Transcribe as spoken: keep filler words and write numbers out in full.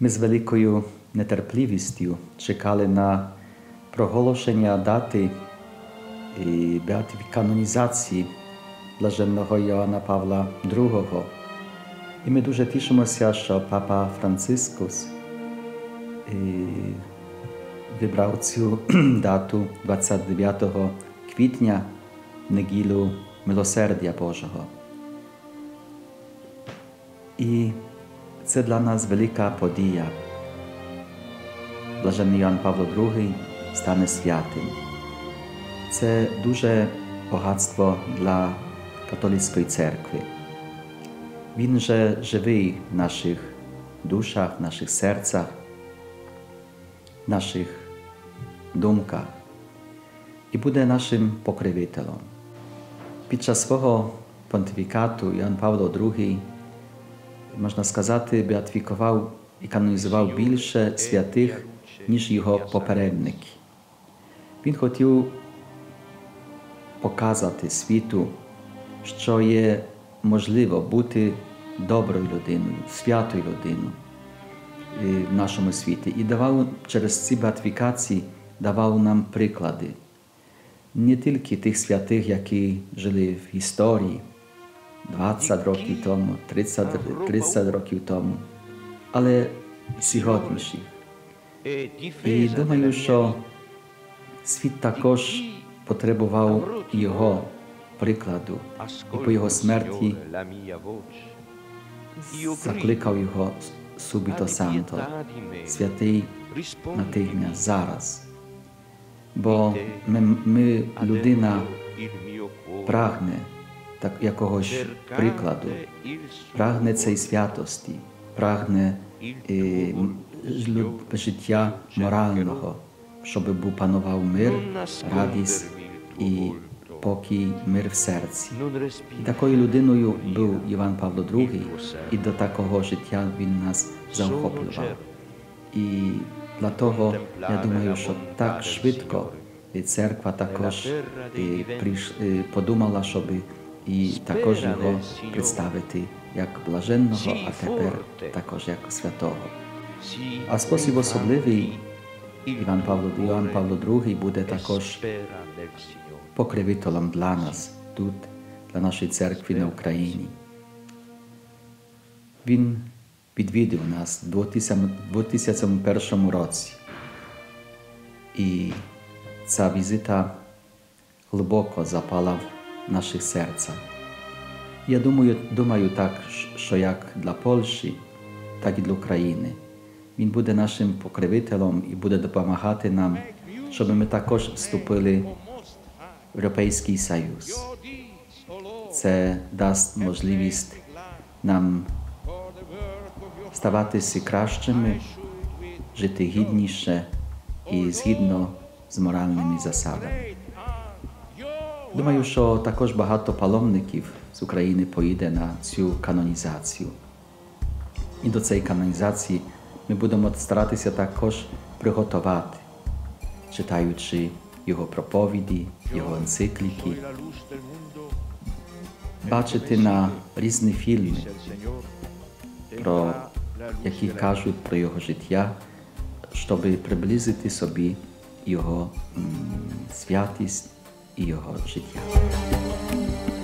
Ми з великою нетерпливістю чекали на проголошення дати і канонізації блаженного Йоанна Павла другого. І ми дуже тішимося, що папа Францискус вибрав цю дату двадцять дев'ятого квітня, неділю Милосердя Божого. І це для нас велика подія. Блаженний Йоанн Павло другий стане святим. Це дуже багатство для католицької церкви. Він же живий в наших душах, в наших серцях, в наших думках і буде нашим покровителем. Під час свого понтифікату Йоанн Павло другий, можна сказати, беатифікував і канонізував більше святих, ніж його попередники. Він хотів показати світу, що є можливо бути доброю людиною, святою людиною в нашому світі. І давав через ці беатифікації давав нам приклади. Не тільки тих святих, які жили в історії двадцять років тому, тридцять, тридцять років тому, але сьогоднішніх. І думаю, що світ також потребував його прикладу. І по його смерті закликав його Subito Santo, святий натигня зараз. Бо ми, ми, людина прагне так, якогось прикладу, прагне цієї святості, прагне е, життя морального, щоб був панував мир, радість і покій, мир в серці. І такою людиною був Іван Павло другий, і до такого життя він нас заохоплював. І для того, я думаю, що так швидко і церква також і прийш, і подумала, щоб і також його представити як блаженного, а тепер також як святого. А спосіб особливий Іван Павло, Іван Павло другий буде також покровителем для нас тут, для нашої церкви на Україні. Він відвідав нас у дві тисячі першому році. І ця візита глибоко запала в наших серцях. Я думаю, думаю так, що як для Польщі, так і для України. Він буде нашим покровителем і буде допомагати нам, щоб ми також вступили в Європейський Союз. Це дасть можливість нам ставатися кращими, жити гідніше і згідно з моральними засадами. Думаю, що також багато паломників з України поїде на цю канонізацію. І до цієї канонізації ми будемо старатися також приготувати, читаючи його проповіді, його енцикліки, бачити на різні фільми, про, які кажуть про його життя, щоб приблизити собі його м, святість і його життя.